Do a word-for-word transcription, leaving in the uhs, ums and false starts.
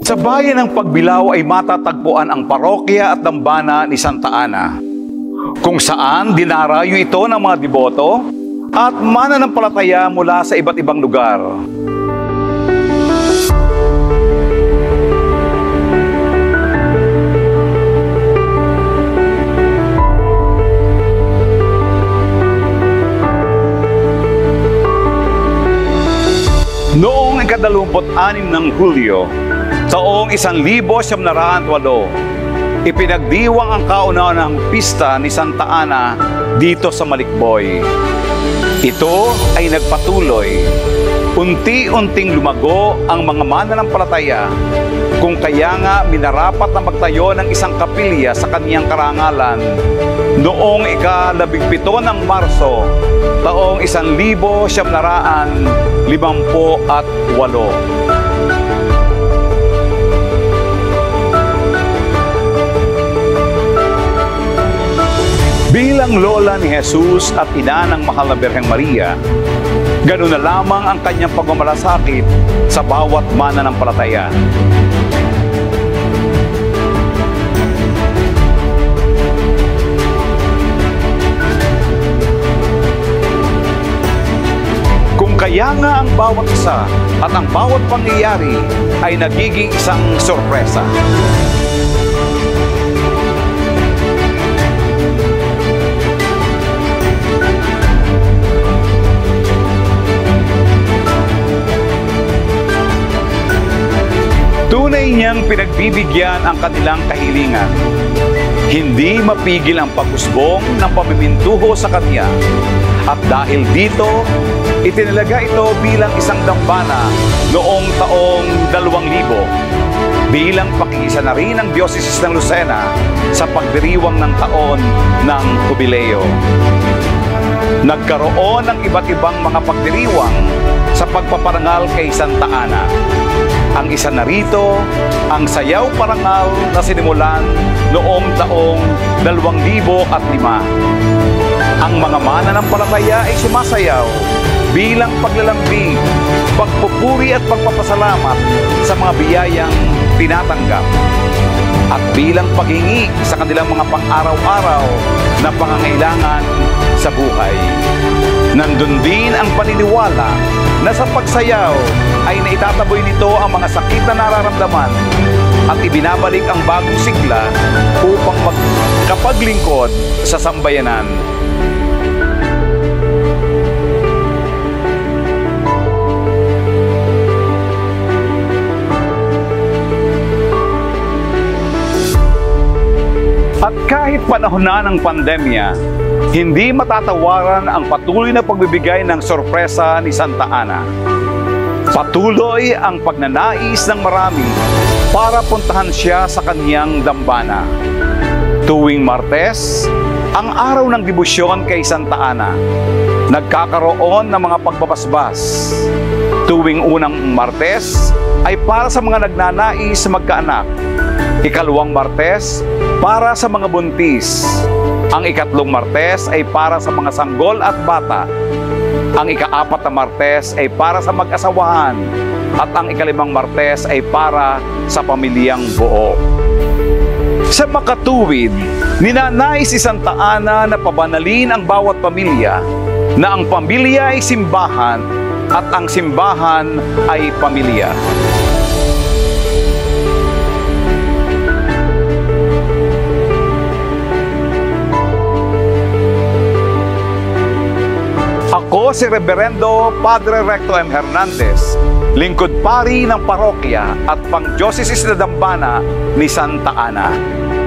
Sa bayan ng Pagbilao ay matatagpuan ang parokya at dambana ni Santa Ana, kung saan dinarayo ito ng mga deboto at mananampalataya mula sa iba't ibang lugar. Noong ikadalumput-anim ng Hulyo, taong isang libo siyam na raan walo, ipinagdiwang ang kauna-unahang pista ni Santa Ana dito sa Malicboy. Ito ay nagpatuloy. Unti-unting lumago ang mga mananampalataya, kung kaya nga minarapat na magtayo ng isang kapilya sa kaniyang karangalan noong ikalabigpito ng Marso, taong isang libo siyam na raan limampu at walo. Bilang lola ni Jesus at ina ng mahal na Birheng Maria, ganoon na lamang ang kanyang pagmamalasakit sa bawat mananampalataya. Kung kaya nga ang bawat isa at ang bawat pangyayari ay nagiging isang sorpresa. Tunay niyang pinagbibigyan ang kanilang kahilingan. Hindi mapigil ang pag-usbong ng pamimintuho sa kanya. At dahil dito, itinalaga ito bilang isang dambana noong taong dalawang libo, bilang pakisa na rin ng Diocese ng Lucena sa pagdiriwang ng taon ng Pagbilao. Nagkaroon ng iba't ibang mga pagdiriwang sa pagpaparangal kay Santa Ana. Ang isa na rito, ang sayaw parangal na sinimulan noong taong dalawang libo at lima. Ang mga mananampalataya ay sumasayaw bilang paglalambing, pagpupuri at pagpapasalamat sa mga biyayang tinatanggap, at bilang paghingi sa kanilang mga pang-araw-araw na pangangailangan sa buhay. Nandun din ang paniniwala na sa pagsayaw ay naitataboy nito ang mga sakit na nararamdaman at ibinabalik ang bagong sigla upang magkapaglingkod sa sambayanan. At kahit panahon na ng pandemya, hindi matatawaran ang patuloy na pagbibigay ng sorpresa ni Santa Ana. Patuloy ang pagnanais ng marami para puntahan siya sa kaniyang dambana. Tuwing Martes, ang araw ng debosyon kay Santa Ana, nagkakaroon ng mga pagbabasbas. Tuwing unang Martes ay para sa mga nagnanais magkaanak. Ikalawang Martes, para sa mga buntis. Ang ikatlong Martes ay para sa mga sanggol at bata. Ang ikaapat na Martes ay para sa mag-asawahan. At ang ikalimang Martes ay para sa pamilyang buo. Sa makatuwid, ninanais si Santa Ana na pabanalin ang bawat pamilya, na ang pamilya ay simbahan at ang simbahan ay pamilya. Ako si Reverendo Padre Recto M. Hernandez, lingkod pari ng parokya at pang-diocese na dambana ni Santa Ana.